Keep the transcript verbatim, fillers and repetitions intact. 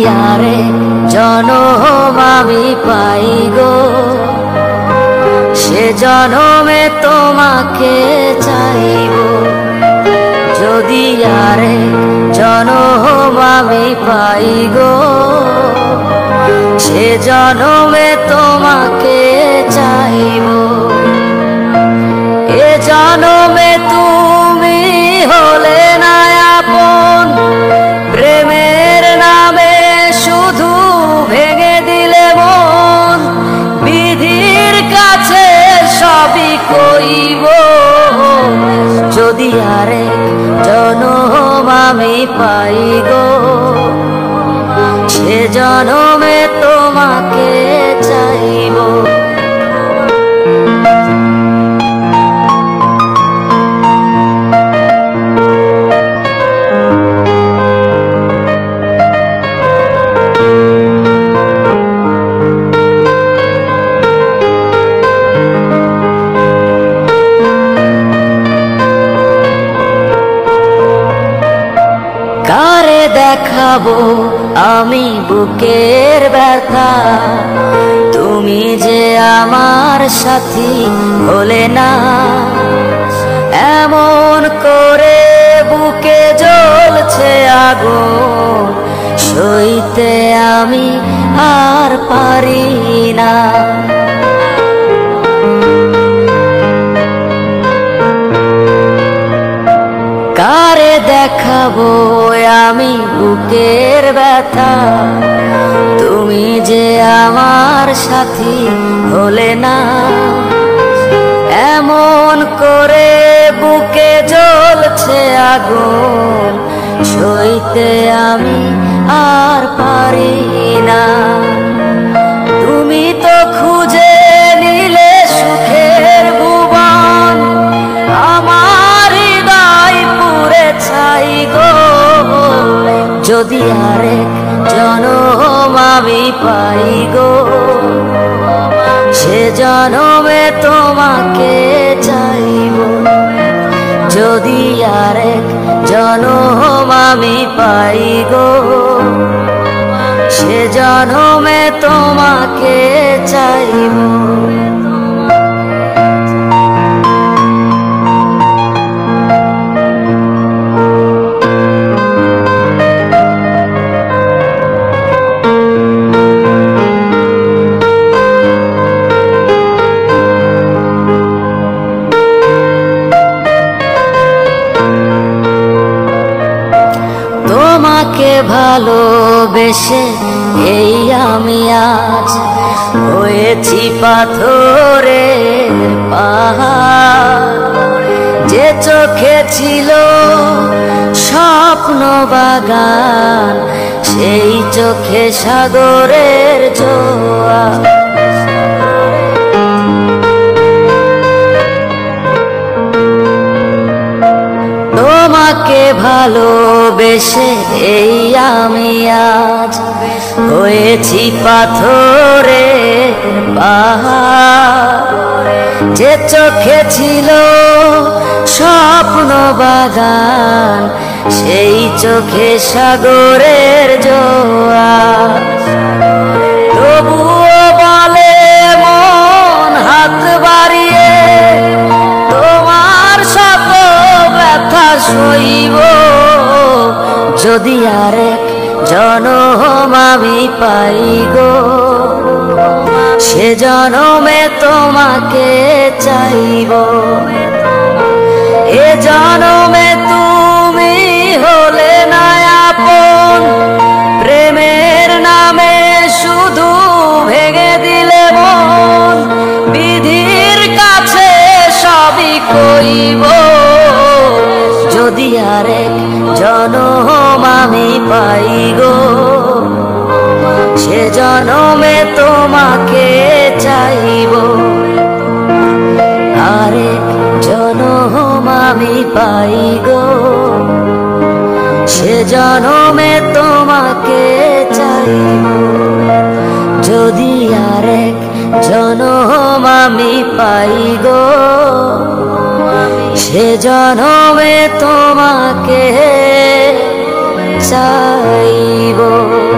আরে জনম আমি পাই গো, সে জনমে তোমাকে চাইব। যদি আরে জনম আমি পাই গো, সে জনমে তোমাকে চাইব। এ জনমে তুমি হলে না আপন, প্রেমের নামে শুধু ভেঙে দিলে মন। বিধির কাছে সবই কইব, যদি আরে জনম আমি পাই গো, সে জনমে তোমাকে চাইব। কারে দেখাবো আমি বুকের ব্যথা, তুমি যে আমার সাথী হলে না। এমন করে বুকে জ্বলছে আগুন, সইতে আমি আর পারি না। কারে দেখাবো আমি বুকের ব্যথা, তুমি যে আমার সাথী হলে না। এমন করে বুকে জ্বলছে আগুন, সইতে আমি আর পারি না। তুমি তো খুঁজে নিলে সুখের ভুবন, আমার হৃদয় পুরে ছাই গো। যদি আরেক জনম আমি পাই গো, সে জনমে তোমাকে চাইব। যদি আরেক জনম আমি পাই গো, সে জনমে তোমাকে চাইব। তোমাকে ভালোবেসে এই আমি আজ হয়েছি পাথরের পাহাড়। যে চোখে ছিল স্বপ্ন বাগান, সেই চোখে সাগরের জোয়ার। তোমাকে ভালোবেসে এই আমি আজ হয়েছি পাথরের পাহাড়। যে চোখে ছিল স্বপ্ন বাগান, সেই চোখে সাগরের জোয়ার। তবুও বলে মন হাত বাড়িয়ে, তোমার শত ব্যথা সইব। যদি আরেক জনম আমি পাই গো, সে জনমে তোমাকে চাইব। এ জনমে তুমি হলে না আপন, প্রেমের নামে শুধু ভেঙে দিলে মন। বিধির কাছে সবই কইব, যদি আরেক জনম আমি পাই গো, সে জনমে তোমাকে চাইব। আরেক জনম আমি পাই গো, সে জনমে তোমাকে চাইব। যদি আরেক জনম আমি পাই গো, সে জনমে তোমাকে চাইব।